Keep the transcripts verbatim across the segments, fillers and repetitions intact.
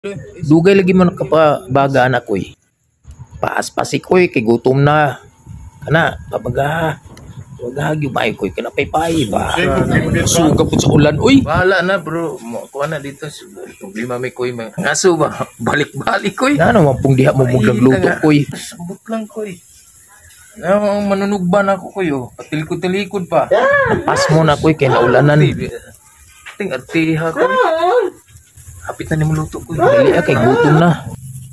Dugay lagi man kapabaga anak ko eh. Paas-pasik ko eh, kay gutom na. Kana, pabaga. Wagag yung bahay ko eh, kanapay-pay ba? Suga po sa ulan, uy. Bahala na bro, mo kuha na dito. Problema may koy mga ngaso ba? Balik-balik koy. Ano naman pong diha mo magluto ko eh. Sabot lang koy. Ang manunugban ako koy oh. Patilikod-tilikod pa. Pas mo na ko eh, kay naulanan. Ting artiha ko. Hapit na ni mo luto koy. Dali ah, kay gutom na.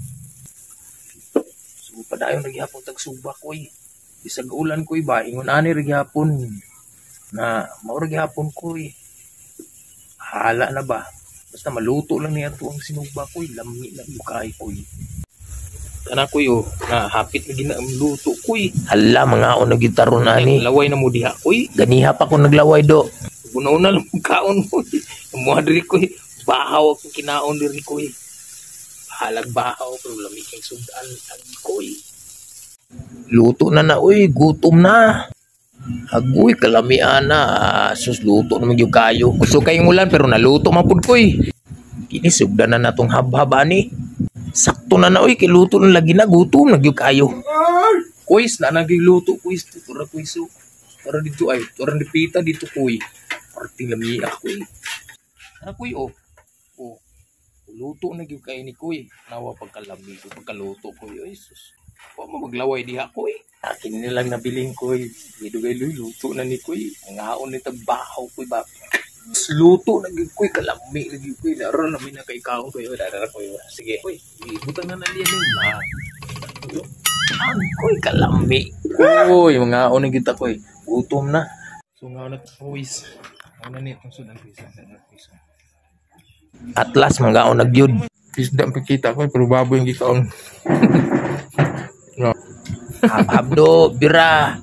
So padayon nagyapon tag suba koy. Bisag ulan koy ba ingon ani magyapon na mao magyapon koy. Hala na ba? Basta maluto lang niya to ang sinuba koy, lami na bukay koy. Kana koy oh, na hapit na gina ang luto koy. Hala mga o nagitaron na ni. Laway na mo diha koy. Ganiha pa ko naglaway do. Una-una lang kaon koy. Mo diri koy. Bahaw ako kinaon diri koy. Halag bahaw pero lami kay sudan ang koy. Luto na na, uy, gutom na. Agoy, kalamian na. Sus, luto naman yung kayo. Gusto kayong ulan, pero naluto mapud ko eh. Kini, sugda na natong hab-haba ni. Sakto na na, uy, kiluto na lagi na, gutom, nagyo kayo. Kuis, na nagiluto, kuis. Tura, kuis, oh. Tura dito, ay, tura dipita dito, kuy. Parting lamiya, kuy. Ano, kuy, oh. Oh. Luto na yung kayo ni kuy. Nawa pagkalami, pagkaluto, kuy. Ay, sus. Huwag mo maglaway diha koy. Akin nilang nabiling koy. Dugay luy luto na ni koy. Ngaon ni tabaho koy ba. Luto na gid koy kalami lagi koy. Laro na mi na kay kaon koy. Dara koy. Sige koy. Ibutang na na diyan ni ma. Ang koy kalami. Koy mga on gid ta koy. Gutom na. So ngaon na boys. Ano ni itong sudan pisa. Atlas mga on nagyud. Isda pikita koy pero baboy yung gikaon. No. Hab-habdo, bira.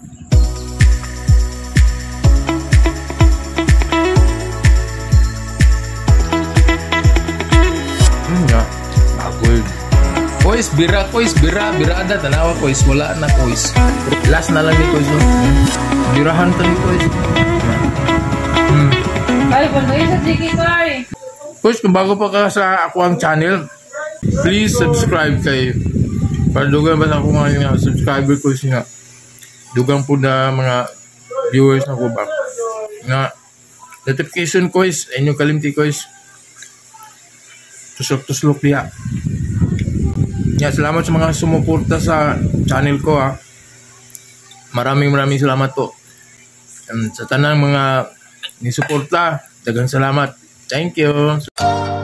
Hmm nga. Bagoy. Kois, bira, kois, bira, bira ada tanawa kois, wala na kois. Last na lang ni kois. Hmm. Birahan to ni kois. Hmm. Ay, banda sa sige koy. Kois, kung bago pa ka sa ako ang channel, please subscribe kay para dugang ba ako mga subscriber ko siya dugang po na mga viewers na ko ba nga notification ko is inyong kalimti ko is tusok tuslok diya. Yeah, salamat sa mga sumuporta sa channel ko ha. Maraming maraming salamat po. And sa tanang mga nisuporta, daghang salamat. Thank you.